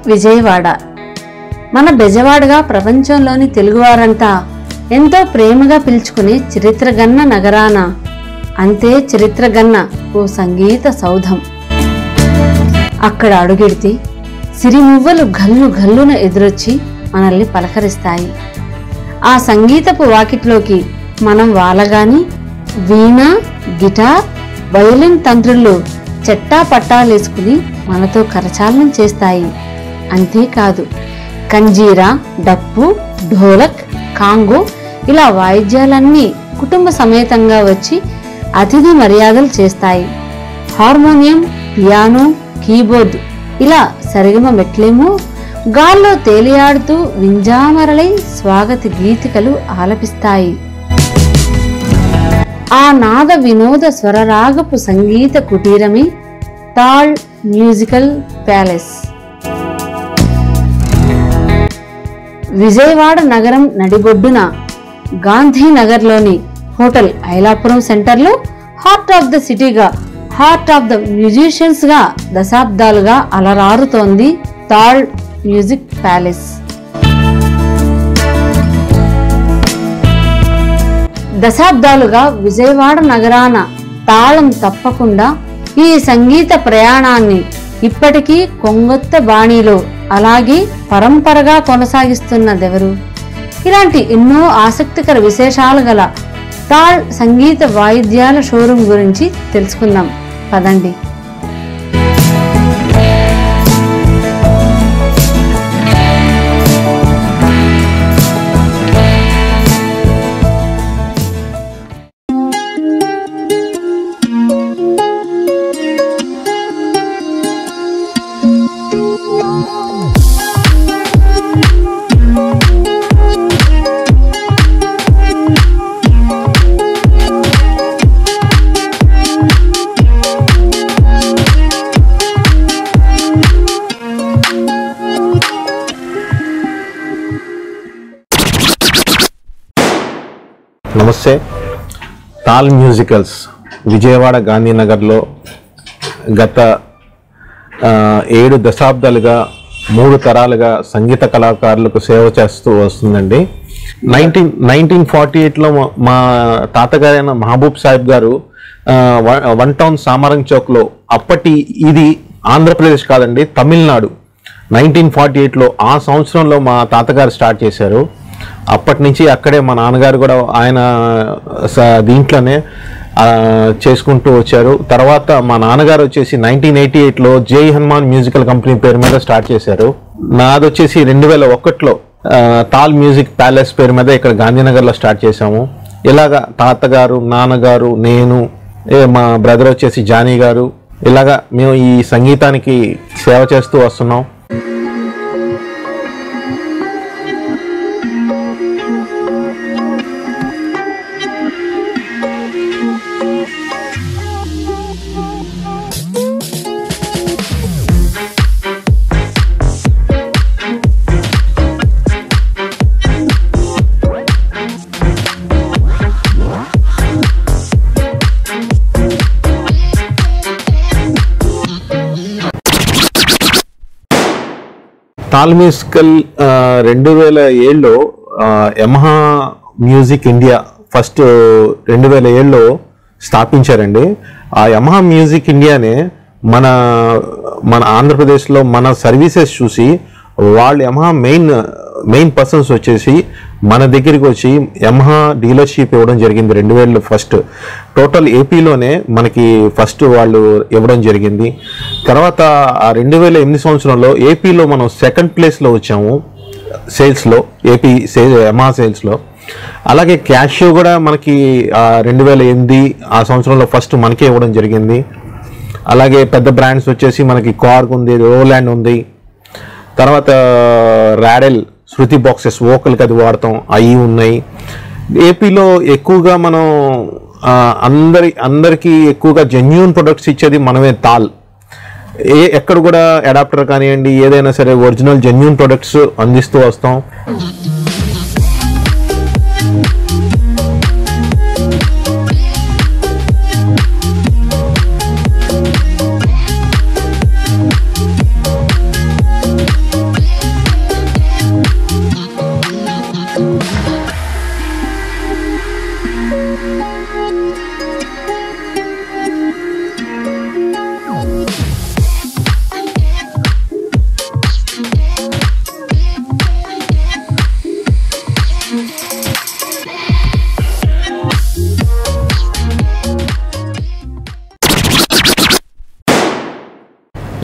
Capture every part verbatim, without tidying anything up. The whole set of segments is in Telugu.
విజయవాడ. మన బెజవాడగా ప్రపంచంలోని తెలుగువారంతా ఎంతో ప్రేమగా పిలుచుకునే చరిత్రగన్న నగరాన అంతే చరిత్రగన్న ఓ సంగీత సౌధం. అక్కడ అడుగెడితే సిరిమువ్వలు గల్లు గల్లున ఎదురొచ్చి మనల్ని పలకరిస్తాయి. ఆ సంగీతపు వాకిట్లోకి మనం వాలగాని వీణ, గిటార్, వయోలిన్ తంత్రులు చెట్టా పట్టాలేసుకుని మనతో కరచాలనం చేస్తాయి. అంతేకాదు కంజీరా, డప్పు, ఢోలక్, కాంగో ఇలా వాయిద్యాలన్నీ కుటుంబ సమేతంగా వచ్చి అతిథి మర్యాదలు చేస్తాయి. హార్మోనియం, పియానో, కీబోర్డ్ ఇలా సరిగమ మెట్లేమో గాల్లో తేలియాడుతూ వింజామరలై స్వాగత గీతికలు ఆలపిస్తాయి. ఆ నాద వినోద స్వరరాగపు సంగీత కుటీరమే తాళ్ మ్యూజికల్ ప్యాలెస్. విజయవాడ నగరం నడిబొడ్డున గాంధీనగర్లోని హోటల్ ఐలాపురం సెంటర్లో హార్ట్ ఆఫ్ ద సిటీగా, హార్ట్ ఆఫ్ ద మ్యూజిషియన్స్ గా దశాబ్దాలుగా అలరారుతోంది తాళ్ మ్యూజిక్ ప్యాలెస్. దశాబ్దాలుగా విజయవాడ నగరాన తాళం తప్పకుండా ఈ సంగీత ప్రయాణాన్ని ఇప్పటికీ కొంగొత్త బాణీలో అలాగే పరంపరగా కొనసాగిస్తున్నదెవరు? ఇలాంటి ఎన్నో ఆసక్తికర విశేషాలు గల తాళ్ సంగీత వాయిద్యాల షోరూం గురించి తెలుసుకుందాం పదండి. నమస్తే. తాల్ మ్యూజికల్స్ విజయవాడ గాంధీనగర్లో గత ఏడు దశాబ్దాలుగా మూడు తరాలుగా సంగీత కళాకారులకు సేవ చేస్తూ వస్తుందండి. నైన్టీన్ నైన్టీన్ ఫార్టీ ఎయిట్లో మా తాతగారైన మహబూబ్ సాహిబ్ గారు వన్ టౌన్ సామరంగ్ చౌక్లో, అప్పటి ఇది ఆంధ్రప్రదేశ్ కాదండి తమిళనాడు, నైన్టీన్ ఫార్టీ ఎయిట్లో ఆ సంవత్సరంలో మా తాతగారు స్టార్ట్ చేశారు. అప్పటి నుంచి అక్కడే మా నాన్నగారు కూడా ఆయన దీంట్లోనే చేసుకుంటూ వచ్చారు. తర్వాత మా నాన్నగారు వచ్చేసి నైన్టీన్ ఎయిటీ ఎయిట్లో జై హనుమాన్ మ్యూజికల్ కంపెనీ పేరు మీద స్టార్ట్ చేశారు. నాది వచ్చేసి రెండు వేల ఒకటిలో తాల్ మ్యూజిక్ ప్యాలెస్ పేరు మీద ఇక్కడ గాంధీనగర్లో స్టార్ట్ చేశాము. ఇలాగా తాతగారు, నాన్నగారు, నేను, మా బ్రదర్ వచ్చేసి జానీ గారు, ఇలాగా మేము ఈ సంగీతానికి సేవ చేస్తూ వస్తున్నాం. తాల్ మ్యూజికల్ రెండు వేల ఏడులో యమహా మ్యూజిక్ ఇండియా ఫస్ట్ రెండు వేల ఏడులో స్థాపించారండి. ఆ యమహా మ్యూజిక్ ఇండియానే మన మన ఆంధ్రప్రదేశ్లో మన సర్వీసెస్ చూసి వాళ్ళు యమహా మెయిన్ మెయిన్ పర్సన్స్ వచ్చేసి మన దగ్గరికి వచ్చి యమహా డీలర్షిప్ ఇవ్వడం జరిగింది రెండు వేలలో ఫస్ట్. టోటల్ ఏపీలోనే మనకి ఫస్ట్ వాళ్ళు ఇవ్వడం జరిగింది. తర్వాత ఆ రెండు వేల ఎనిమిది సంవత్సరంలో ఏపీలో మనం సెకండ్ ప్లేస్లో వచ్చాము సేల్స్లో, ఏపీ సేల్ యమహా సేల్స్లో. అలాగే క్యాషియో కూడా మనకి రెండు వేల ఎనిమిది ఆ సంవత్సరంలో ఫస్ట్ మనకే ఇవ్వడం జరిగింది. అలాగే పెద్ద బ్రాండ్స్ వచ్చేసి మనకి కార్గ్ ఉంది, రోలాండ్ ఉంది, తర్వాత రాడెల్, శృతి బాక్సెస్ వోకల్కి అది వాడతాం, అవి ఉన్నాయి. ఏపీలో ఎక్కువగా మనం అందరి అందరికీ ఎక్కువగా జెన్యూన్ ప్రొడక్ట్స్ ఇచ్చేది మనమే తాల్. ఏ ఎక్కడ కూడా అడాప్టర్ కానివ్వండి ఏదైనా సరే ఒరిజినల్ జెన్యూన్ ప్రొడక్ట్స్ అందిస్తూ వస్తాం.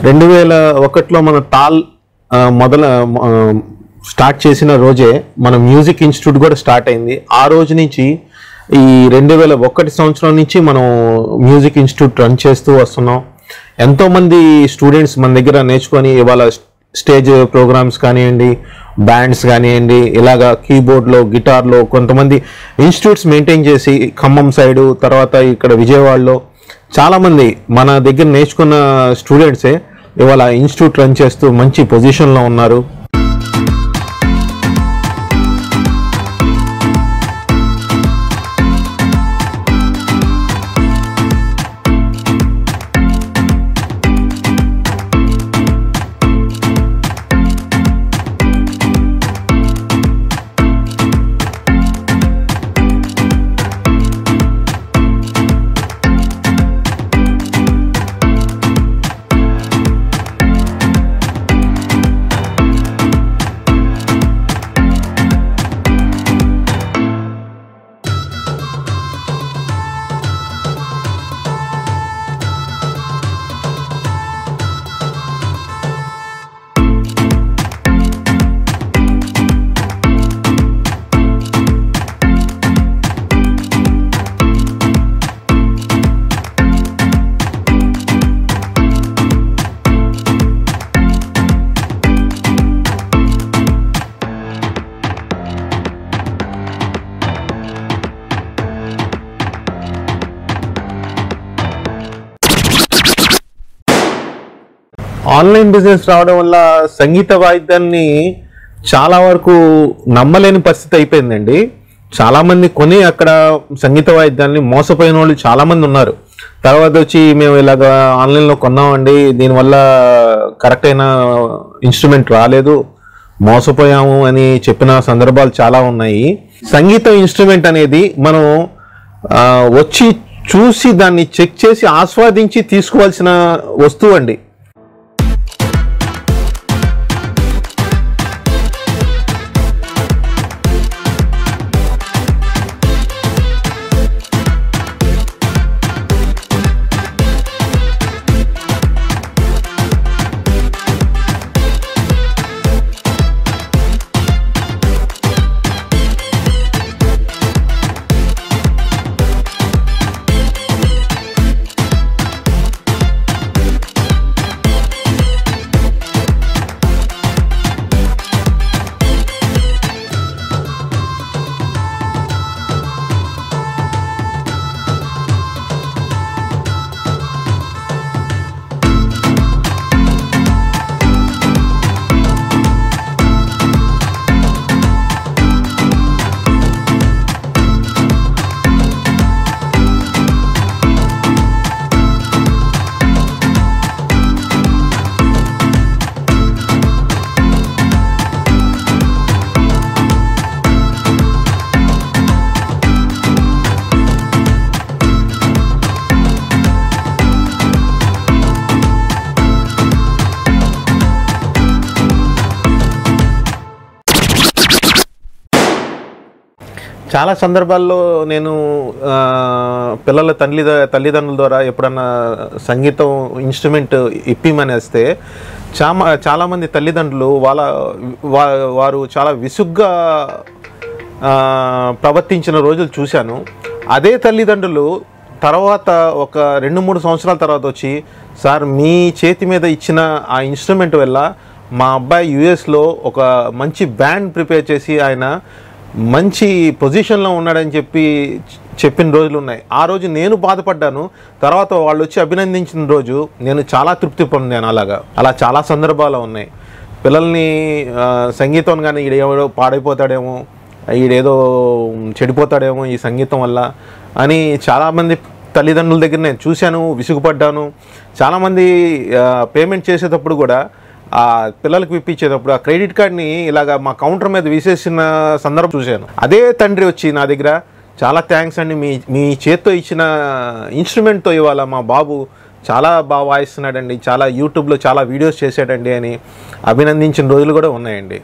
రెండు వేల ఒకటిలో మన తాల్ మొదల స్టార్ట్ చేసిన రోజే మన మ్యూజిక్ ఇన్స్టిట్యూట్ కూడా స్టార్ట్ అయింది. ఆ రోజు నుంచి ఈ రెండు వేల ఒకటి సంవత్సరం నుంచి మనం మ్యూజిక్ ఇన్స్టిట్యూట్ రన్ చేస్తూ వస్తున్నాం. ఎంతోమంది స్టూడెంట్స్ మన దగ్గర నేర్చుకొని ఇవాళ స్టేజ్ ప్రోగ్రామ్స్ కానివ్వండి, బ్యాండ్స్ కానివ్వండి, ఇలాగా కీబోర్డ్లో, గిటార్లో కొంతమంది ఇన్స్టిట్యూట్స్ మెయింటైన్ చేసి ఖమ్మం సైడు, తర్వాత ఇక్కడ విజయవాడలో చాలామంది మన దగ్గర నేర్చుకున్న స్టూడెంట్సే ఇవాళ ఇన్స్టిట్యూట్ రన్ చేస్తూ మంచి పొజిషన్లో ఉన్నారు. ఆన్లైన్ బిజినెస్ రావడం వల్ల సంగీత వాయిద్యాన్ని చాలా వరకు నమ్మలేని పరిస్థితి అయిపోయిందండి. చాలామంది కొని అక్కడ సంగీత వాయిద్యాన్ని మోసపోయిన వాళ్ళు చాలామంది ఉన్నారు. తర్వాత వచ్చి మేము ఇలాగ ఆన్లైన్లో కొన్నామండి, దీనివల్ల కరెక్ట్ అయిన ఇన్స్ట్రుమెంట్ రాలేదు, మోసపోయాము అని చెప్పిన సందర్భాలు చాలా ఉన్నాయి. సంగీత ఇన్స్ట్రుమెంట్ అనేది మనం వచ్చి చూసి దాన్ని చెక్ చేసి ఆస్వాదించి తీసుకోవాల్సిన వస్తువు అండి. చాలా సందర్భాల్లో నేను పిల్లల తల్లి తల్లిదండ్రుల ద్వారా ఎప్పుడన్నా సంగీతం ఇన్స్ట్రుమెంట్ ఇప్పిమనేస్తే చాలా చాలామంది తల్లిదండ్రులు వాళ్ళ వారు చాలా విసుగ్గా ప్రవర్తించిన రోజులు చూశాను. అదే తల్లిదండ్రులు తర్వాత ఒక రెండు మూడు సంవత్సరాల తర్వాత వచ్చి, సార్ మీ చేతి మీద ఇచ్చిన ఆ ఇన్స్ట్రుమెంట్ వల్ల మా అబ్బాయి యుఎస్లో ఒక మంచి బ్యాండ్ ప్రిపేర్ చేసి ఆయన మంచి పొజిషన్లో ఉన్నాడని చెప్పి చెప్పిన రోజులు ఉన్నాయి. ఆ రోజు నేను బాధపడ్డాను, తర్వాత వాళ్ళు వచ్చి అభినందించిన రోజు నేను చాలా తృప్తి పొందాను. అలాగా అలా చాలా సందర్భాలు ఉన్నాయి. పిల్లల్ని సంగీతం కానీ ఈడేమో పాడైపోతాడేమో, ఈడేదో చెడిపోతాడేమో ఈ సంగీతం వల్ల అని చాలామంది తల్లిదండ్రుల దగ్గర నేను చూశాను, విసుగుపడ్డాను. చాలామంది పేమెంట్ చేసేటప్పుడు కూడా ఆ పిల్లలకు ఇప్పించేటప్పుడు ఆ క్రెడిట్ కార్డ్ని ఇలాగా మా కౌంటర్ మీద వేసేసిన సందర్భం చూశాను. అదే తండ్రి వచ్చి నా దగ్గర, చాలా థ్యాంక్స్ అండి, మీ మీ చేత్తో ఇచ్చిన ఇన్స్ట్రుమెంట్తో ఇవాళ మా బాబు చాలా బాగా వాయిస్తున్నాడండి, చాలా యూట్యూబ్లో చాలా వీడియోస్ చేశాడండి అని అభినందించిన రోజులు కూడా ఉన్నాయండి.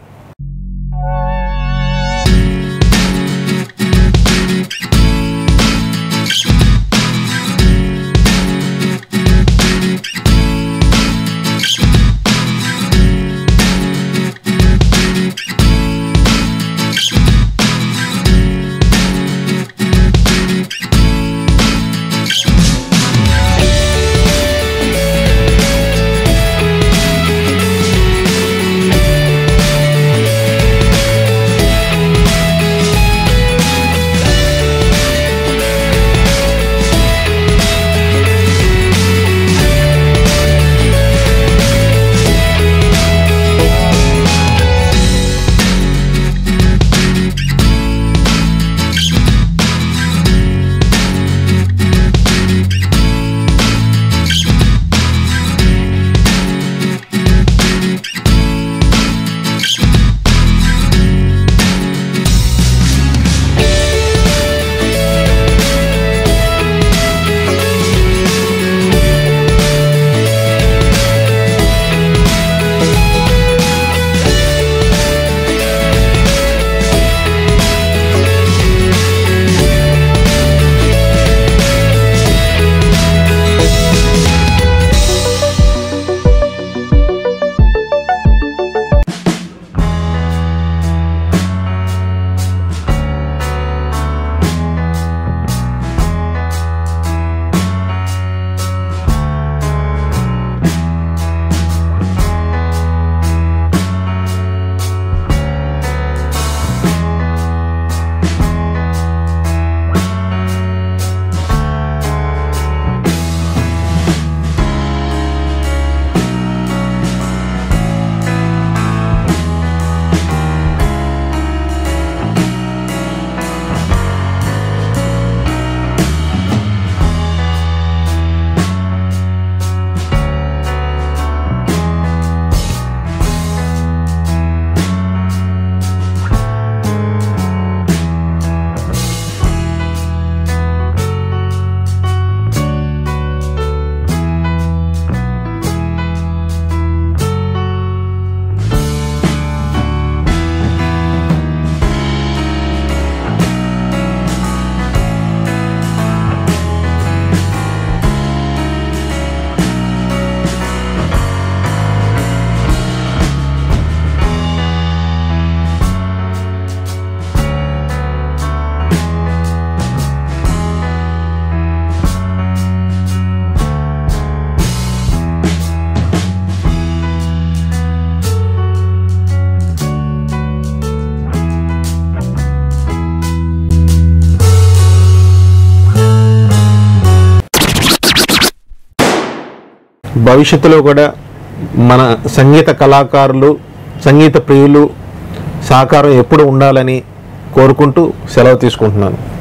భవిష్యత్తులో కూడా మన సంగీత కళాకారులు, సంగీత ప్రియులు సహకారం ఎప్పుడు ఉండాలని కోరుకుంటూ సెలవు తీసుకుంటున్నాను.